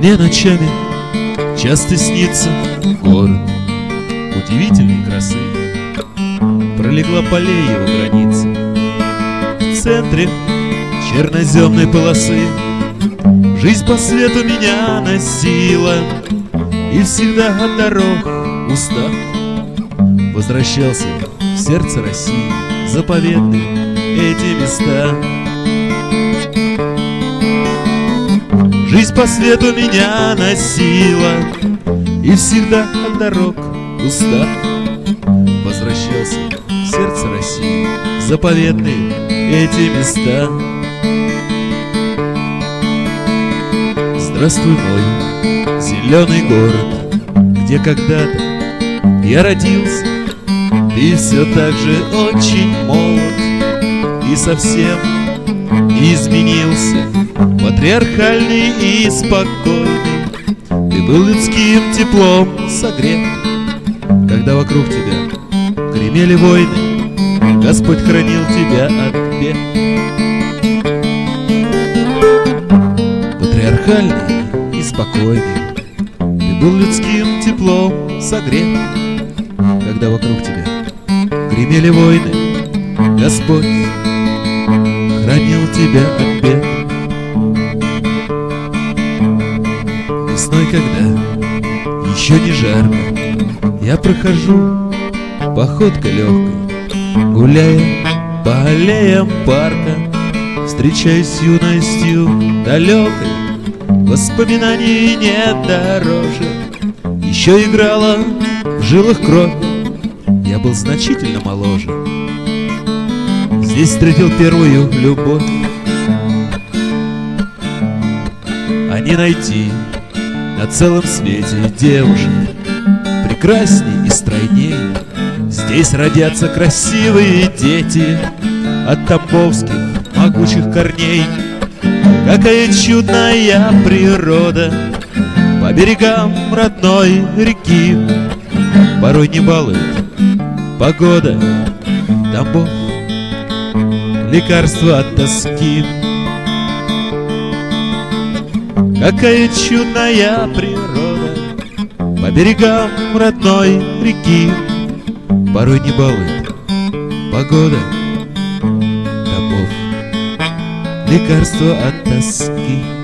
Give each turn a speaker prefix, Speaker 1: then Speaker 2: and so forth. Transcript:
Speaker 1: Мне ночами часто снится город удивительной красы. Пролегла полей его граница, в центре черноземной полосы. Жизнь по свету меня носила, и всегда от дорог устав возвращался в сердце России, заповедные эти места. Жизнь по свету меня носила, и всегда от дорог устав возвращался в сердце России, заповедные эти места. Здравствуй, мой зеленый город, где когда-то я родился. Ты все так же очень молод и совсем не изменился. Патриархальный и спокойный, ты был людским теплом согрет. Когда вокруг тебя гремели войны, Господь хранил тебя от бед. Патриархальный и спокойный, ты был людским теплом согрет. Когда вокруг тебя гремели войны, Господь хранил тебя от бед. Весной, когда еще не жарко, я прохожу походкой легкой, гуляя по аллеям парка, встречаюсь с юностью далекой. Воспоминаний нет дороже, еще играла в жилах кровь, я был значительно моложе. Здесь встретил первую любовь, а не найти на целом свете девушек прекрасней и стройней. Здесь родятся красивые дети от тамбовских могучих корней. Какая чудная природа по берегам родной реки. Порой не балует погода, Тамбов — лекарство от тоски. Какая чудная природа по берегам родной реки. Порой не балует погода, Тамбов — лекарство от тоски.